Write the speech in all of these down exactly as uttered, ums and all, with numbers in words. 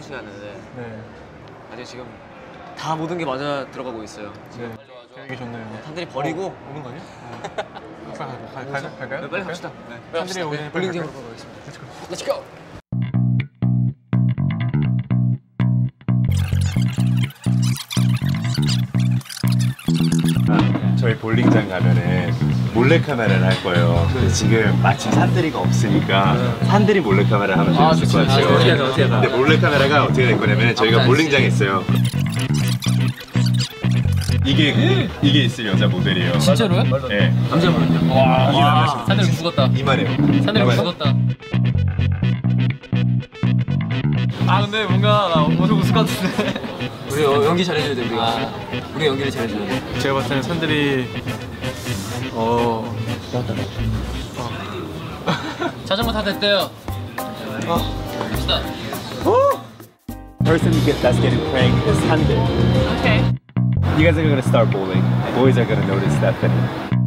시간인데 네. 아직 지금 다 모든 게 맞아 들어가고 있어요. 지금 계획이 좋네요. 산들이 버리고 어, 오는 거 아니야? 가, 가, 가, 가, 갈까요? 네, 빨리 갑시다. 네. 산들이 오는 볼링장으로 가겠습니다. Let's go. 저희 볼링장 가면은 몰래카메라를 할 거예요. 근데 지금 마침 산들이가 없으니까 산들이 몰래카메라를 하면 아, 재밌을 것 좋지. 같아요. 아, 어떻게 하자, 어떻게 하자. 근데 몰래카메라가 어떻게 될 거냐면 저희가 아, 볼링장에 있어요. 이게 이게 있을 여자 모델이에요. 진짜로요? 네. 남자분은요? 와, 이게 남자. 산들이 죽었다. 이만해요. 산들이 죽었다. 아 근데 뭔가 엄청 웃을 것 같은데. 우리 어, 연기 잘해줘야 돼 우리가. 아. 우리 연기를 잘해줘야 돼. 제가 봤을 때는 산들이 어. 자전거 다 됐대요. 어. 갑시다. Person that's getting pranked is Sander. Okay. You guys are gonna start bowling. Boys are gonna notice Stephanie.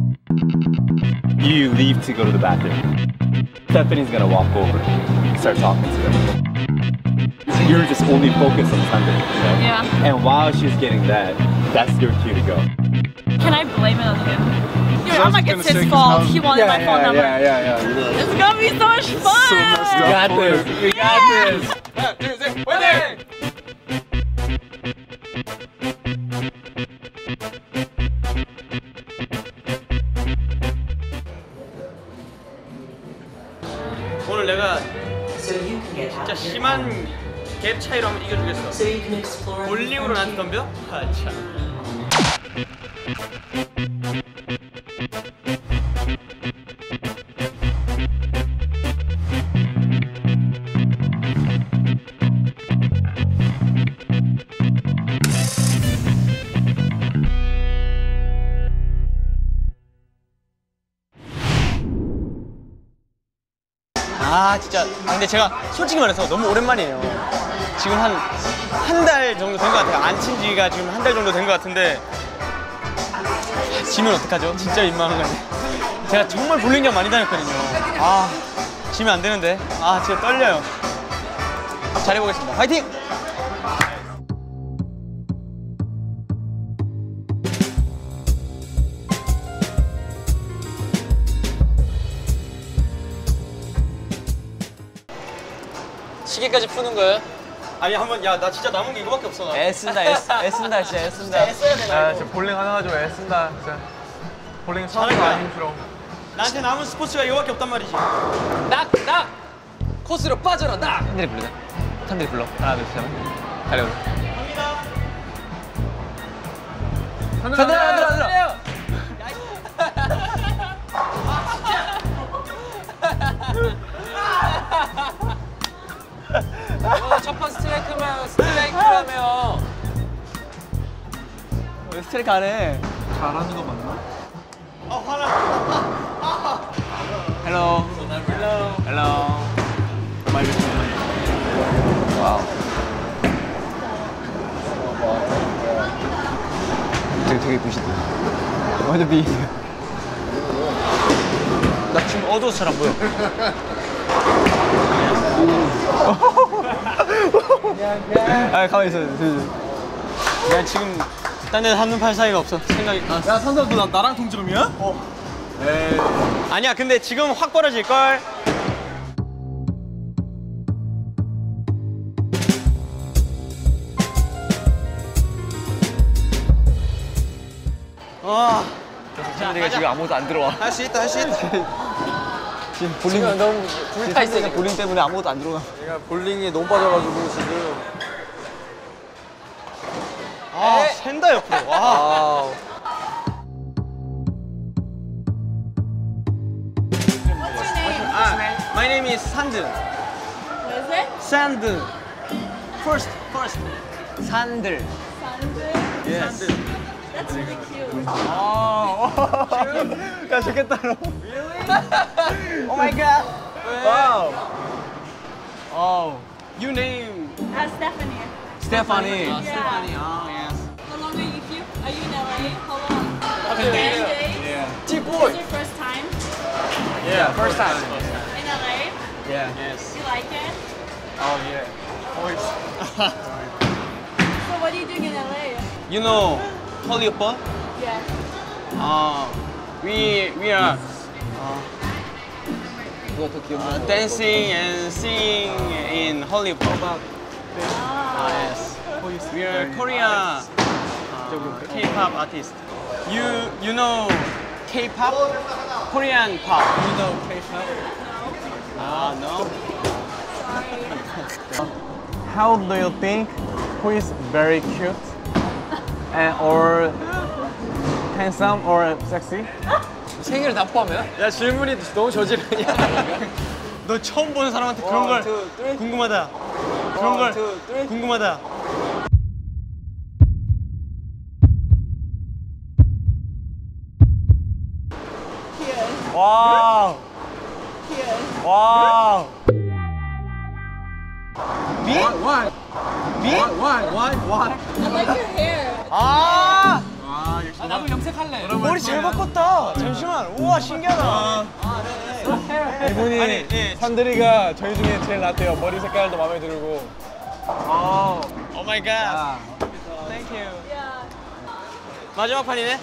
You leave to go to the bathroom. Stephanie's gonna walk over and start talking to them. You're just only focused on Sander, you know? Yeah. And while she's getting that, that's your cue to go. Can I blame it on him? Dude, I'm like, gonna it's say, his 'cause fault. how- He wanted my phone number. yeah, yeah, yeah. It's gonna be so much fun! We got this. We got this. 하나, 둘, 셋, 화이팅! 오늘 내가 진짜 심한 갭 차이로 한번 이겨주겠어. 볼링으로 나한테 덤벼? 아 참. 아 진짜 아, 근데 제가 솔직히 말해서 너무 오랜만이에요. 지금 한 한 달 정도 된 것 같아요. 안 친 지가 지금 한 달 정도 된 것 같은데 아, 지면 어떡하죠? 진짜 민망한 건데 제가 정말 볼링장 많이 다녔거든요. 아 지면 안 되는데 아 진짜 떨려요. 잘해보겠습니다. 화이팅! 시계까지 푸는 거예요? 아니 한번 야 나 진짜 남은 게 이거밖에 없어. 나. 애쓴다 애쓴다 애쓴다 진짜 애쓴다. 애써야 돼. 아, 나 진짜 이거. 볼링 하나 가지고 애쓴다, 진짜. 볼링 처음으로 잘할 거야. 많이 힘들어. 나한테 남은 스포츠가 이거밖에 없단 말이지. 낙! 낙! 코스로 빠져라 낙! 탄들이 불러자. 탄들이 불러. 하나 둘 셋. 달려. 하늘, 탄들아 하늘, 탄들아 탄들아. 어, 첫판 스트라이크면 스트라이크라며. 왜 스트레이크 안 해? 잘하는 거 맞나? 아 화나. 헬로. 헬로. 헬로. 와우. 되게 되게 예쁘시다. 완전 비. 나 지금 어두워서 잘 안 보여. 아 가만히 있어. 야 지금 딴 데 한눈 팔 사이가 없어. 생각이. 아. 야, 산다, 너 나, 나랑 동점이야? 어. 에이. 아니야 근데 지금 확 벌어질 걸. 와. 내가 지금 아무것도 안 들어와. 할 수 있다 할 수 있다. 지금 볼링 너무 불타 있어. 볼링 때문에 아무것도 안 들어와. 내가 볼링에 너무 빠져가지고 지금. 아 샌다 옆으로. 와. 와우. 아, my name is 산드. What is it? 산드. First, first. 산들. Sandu? Yes. That's really cute. 야 좋겠다 너. Really? Oh my god. Wow. Oh. You name Uh, Stephanie. 스테파니. Yeah. Stephanie. Oh yes. How long are you here? Are you in L A? How long? ten days. ten days? Yeah. Is this your first time Yeah. First time. in L A? Yeah. Yes. Do you like it? Oh yeah. So what are you doing in L A? You know Hollywood? Yeah. Uh, we we are 누가 더 귀엽나? uh, dancing and singing in Hollywood. Ah, yes. We are Korean uh, K-pop artist. You you know K-pop? Korean pop. You know K-pop? Ah, no. How do you think who is very cute and or handsome or sexy? 생일을 다 포함해요? 야 질문이 너무 저지르냐? 너 처음 보는 사람한테 그런 걸 two, three. 궁금하다. 그런 걸 two, three. 궁금하다. Cute. 와우. Cute. 와우. 미? One, 미? one, one, one. I like your hair. 아! 아 나도 염색할래. 머리 잘 바꿨다. 잠시만. 우와 신기하다. 이분이 아니, 예. 산들이가 저희 중에 제일 낫대요. 머리 색깔도 마음에 들고. 오 마이 갓. Thank you. Yeah. 마지막 판이네.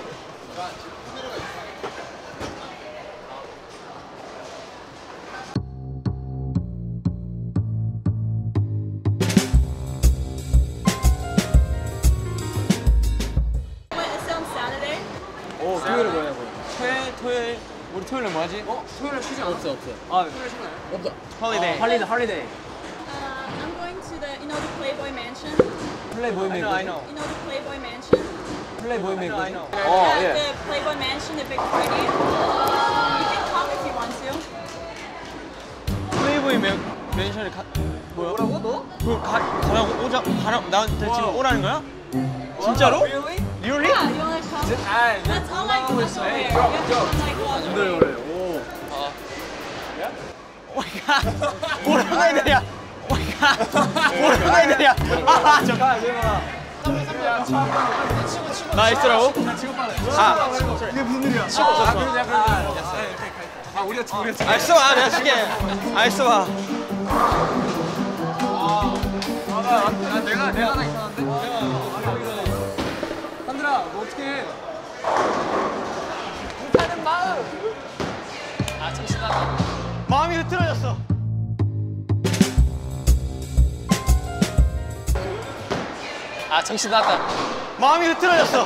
What, it's on Saturday? 오 토요일에 뭐냐고. 토요일 토요일 우리 토요일에 뭐 하지? 어 토요일에 쉬지 않아? 없어 없어. 아 토요일 쉬나요? 없다. 홀리데이. 할리데이 할리데이. Uh, I'm going to the, you know, the Playboy Mansion. 플레이보이 I know, I know. You know the Playboy Mansion. 플레이보이 메이커. I know. 어 yeah, 예. the Playboy Mansion, the big party. You can come if you want to. 플레이보이 맨 맨션에 가 뭐야? 뭐라고 너? 그 가, 가라고 오자 가라 나한테 지금 오라는 거야? 진짜로? Really? Really? Yeah, you want to come? 아 That's all I can wear. Hey, You go, have to go. come like lingerie. 그래. 오. 오 마이 갓. 뭐라고 해야 되냐? 오 마이 갓. 뭐라고 해야 되냐? 아, 잠깐. 나이스라고? 아, 이게 무슨 일이야? 치고 아 그러냐 그러냐. 아 우리가 치 우리가 치. 아, 써봐. 내가 줄게. 아, 써봐. 아 내가 내가 하나 이상한데? 산들아 너 어떻게 해? 못하는 마음. 아 정신 나가. 마음이 흐트러졌어. 아 정신 나갔다. 마음이 흐트러졌어.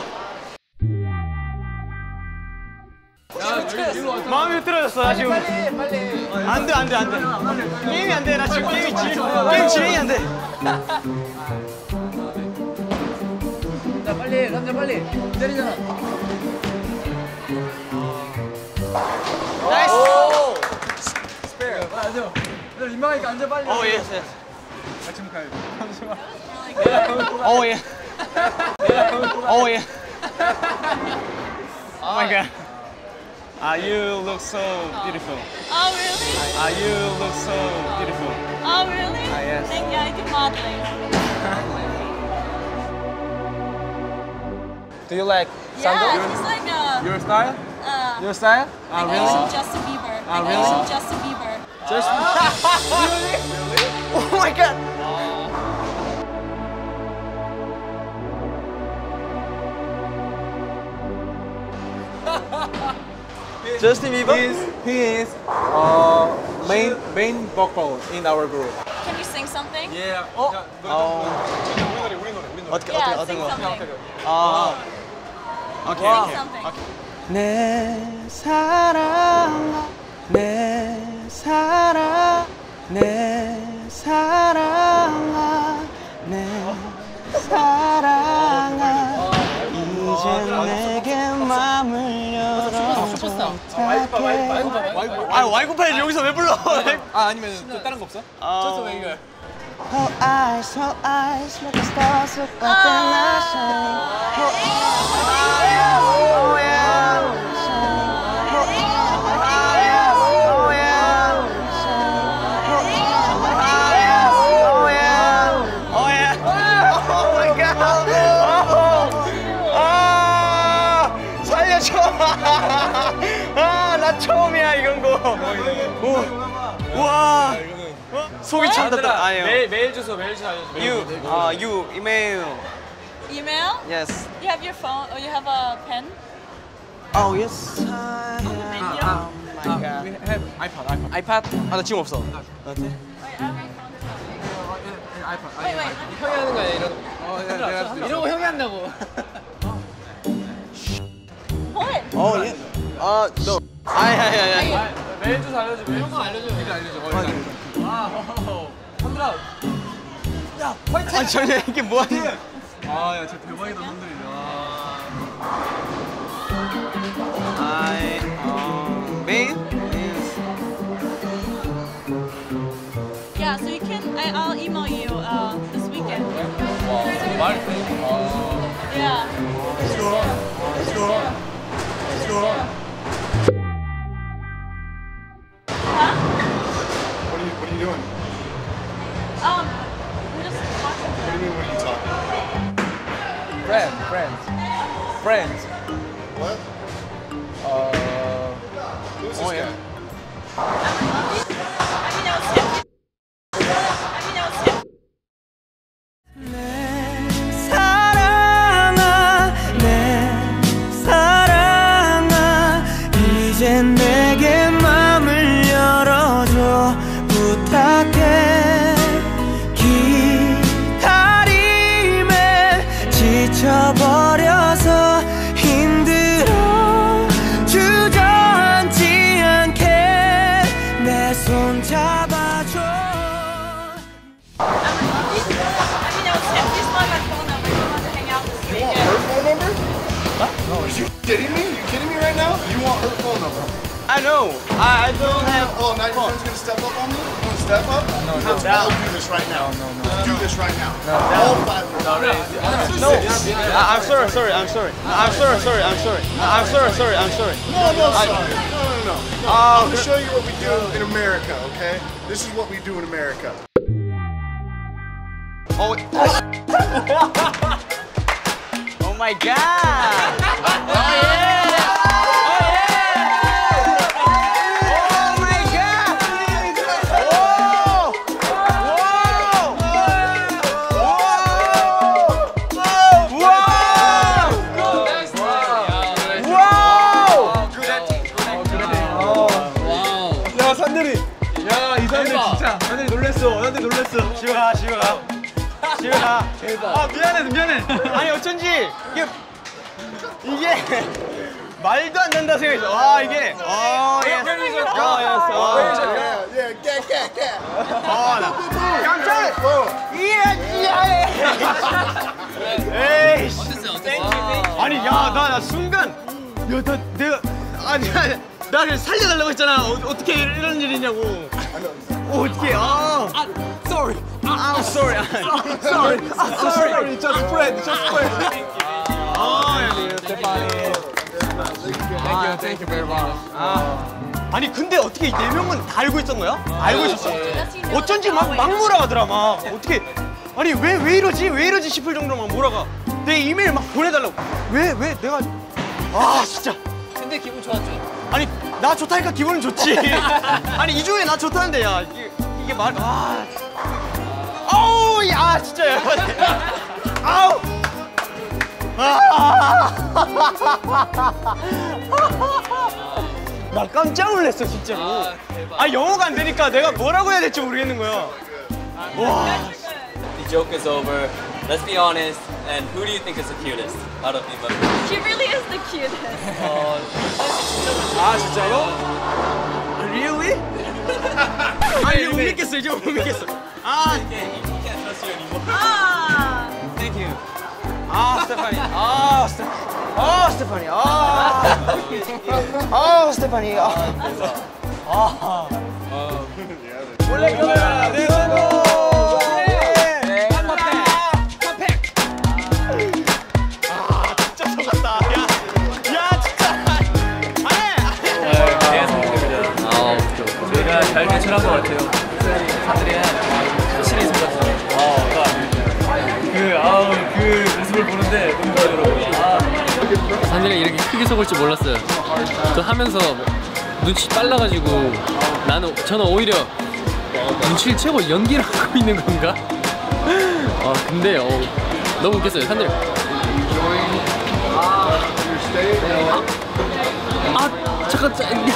마음이 흐트러졌어. 나 지금. 빨리 빨리. 안 돼, 안 돼, 안 돼. 게임이 안 돼. 나 지금 게임이 진, 게임 진행이 안 돼. 자 빨리 산들 빨리 기다리잖아. 나이스. 오. 스페어. 앉아. 너 민망하니까 앉아 빨리. 오, 예스, 예스. 지금 가야 돼. 잠시만. 오, 예. 오, 예. Oh my god. Ah, you look so beautiful. Oh, really? Ah, you look so beautiful. Oh, really? Ah, yes. Thank you. I do modeling. Do you like Yeah, he's like a, Your style? uh, Your style? like Ah, really? Asian Justin Bieber. Ah, like really? Asian Justin Bieber. Just Oh my god. Justin Bieber. He is, he is uh, main main vocal in our group. Can you sing something? Yeah. 어? 어. 어떻게 Yeah, 어떻게 sing 어떤 거? something. 아. 오케이 Sing 오케이. something. 내 사랑아, 내 사랑, 내 사랑아, 내 사랑아, 이제 내게 맘을 열어줘. 아, 와이구팔 여기서 왜 불러? 아 아니면 또 다른 거 없어? 아. 왜 이거? Her eyes, her eyes, like the stars look up in the shining. Her eyes, oh yeah, shining. Her eyes, oh yeah, shining. Her eyes, oh yeah. Oh yeah. Oh my god. Oh. 아, 살려줘. 아, 나 처음이야 이런 거. 오. 우와. 속이 찬다. 아니에요. 메일 메일 주소 메일 주소 알려줘. You, uh, you email. Email? Yes. You have your phone or you have a pen? Oh yes. I have. 펜이요? Oh my god. We have iPad iPad. 아이팟? 아, 나 지금 없어. Wait, I have my phone. 아이팟. Wait, wait. 형이 하는 거야 이런. 어, 내가 이런 거 형이 한다고. What? Oh yeah. Uh, no. 아이, 아이, 아이, 아이. 메일 주소 알려줘. 메일 주소 알려줘. 이거 알려줘. 어, 이거 알려줘. 아, 호호. 선들아. 야, 화이팅. 아, 전혀 이게 뭐 하는 거야? 아, 야, 진짜 대박이다, 선들이. 아. I, um, mail is. Yeah, so you can. I, I'll email you uh, this weekend. 와, 말이 돼. 아. Yeah. Huh? What are you What are you doing? Um, I'm just watching. What do you mean? What are you talking? Friends, friends, friends. What? 어, Who's this Oh, guy? yeah. I mean, I was him. I mean, I was him. 사랑아 내 사랑아 이제 내게 맘을 열어줘 부탁해 기다림에 지쳐버려서 힘들어 주저앉지 않게 내 손 잡아줘 I mean, I was him. He's my phone number. He wanted to hang out this You want weekend. her phone number? What? No, are you kidding me? You kidding me right now? You want her phone number? I know. I, I don't have. Oh, now your friend's gonna step up on me? You wanna step up? No, Let's all do this right now. No, no, Let's do this right now. All five of us. No. I, I'm sorry, sorry, I'm sorry. I'm sorry, sorry, I'm sorry. I'm sorry, sorry, I'm sorry. No, no, sorry. No, no, no. no. Oh, I'm gonna show you what we do in America, okay? This is what we do in America. Oh, oh my god! Oh yeah! Oh my god! Whoa! Whoa! 야 산들이 야 이 산들 진짜 산들이 놀랬어 산들이 놀랬어 집에 가, 집에 가. 집에 가. 아 미안해 미안해 아니 어쩐지 이게 이게 말도 안 된다 생각했어. 와 이게 어 예. 어 Yeah, 예. yeah, get, get, get. 어나 깜짝. 이야 이야. 에이씨. 아니 야 나 나 순간 야 나 내가 아니 아니 나를 살려달라고 했잖아. 어, 어떻게 이런 일이냐고. 어, 어떻게 아. 아 sorry. I'm sorry. sorry. I'm sorry. just friend just friend 아, Thank you thank you very much 아, 아니 근데 어떻게 이 네 명은 다 알고 있었는 거야? 알고 있었어. Does he know 어쩐지 막, that 막 way? 몰아가더라 막. 어떻게 아니 왜 왜 이러지? 왜 이러지 싶을 정도로 막 몰아가. 내 이메일 막 보내달라고. 왜 왜 내가 아 진짜. 근데 기분 좋았죠? 아니 나 좋다니까 기분은 좋지. 아니 이 중에 나 좋다는데 야 이게 이게 말 아. 아우 야 진짜 야. 아우. 아. 나 깜짝 놀랐어 진짜로. 아, 대박. 아 영어가 안 되니까 내가 뭐라고 해야 될지 모르겠는 거야. 와. The joke is over. Let's be honest. And who do you think is the cutest out of the members? He really is the cutest. 아 진짜로? Really? 아 이제 못 믿겠어 이제 못 믿겠어. 아 You can't trust you anymore. Ah. thank you. 아 스테파니. 아 스테. 아 스테파니. 아. 아 스테파니. 아. 아. 원래 그거야. 내 친구. 저희가 잘 대처한 것 같아요. 사람들이 확실히 있었어요. 아, 그러니까 그 아우 그 모습을 보는데 너무 좋더라고요. 아. 산들이 이렇게 크게 속을 줄 몰랐어요. 저 하면서 눈치 빨라가지고 나는 저는 오히려 눈치를 채고 연기를 하고 있는 건가? 아 근데 어, 너무 웃겼어요. 산들. 아 잠깐.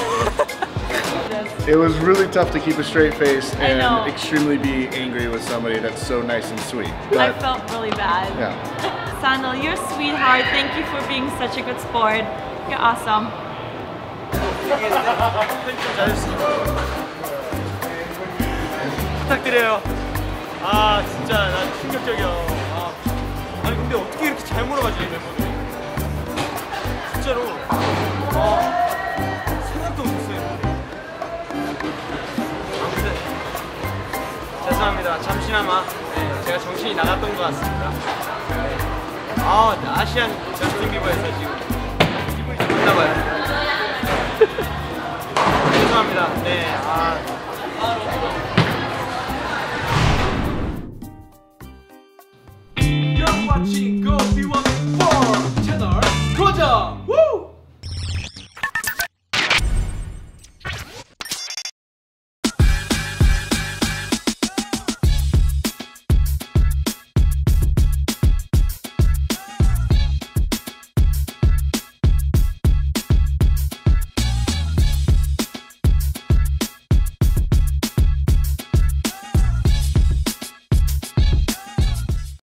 It was really tough to keep a straight face I know. and extremely be angry with somebody that's so nice and sweet. I But felt really bad. yeah. Sandal, you're a sweetheart. Thank you for being such a good sport. You're awesome. 부탁드려요. 아 진짜 나 충격적이야. 아, 아니 근데 어떻게 이렇게 잘 물어봐지 멤버들이? 진짜로. 아, 생각도 못했어요. 아무튼 죄송합니다. 잠시나마 네, 제가 정신이 나갔던 것 같습니다. 네. 아 아시안 저스틴 비버에서 지금 기분이 좋나 봐요. 죄송합니다. 네. 아. You're watching Go B one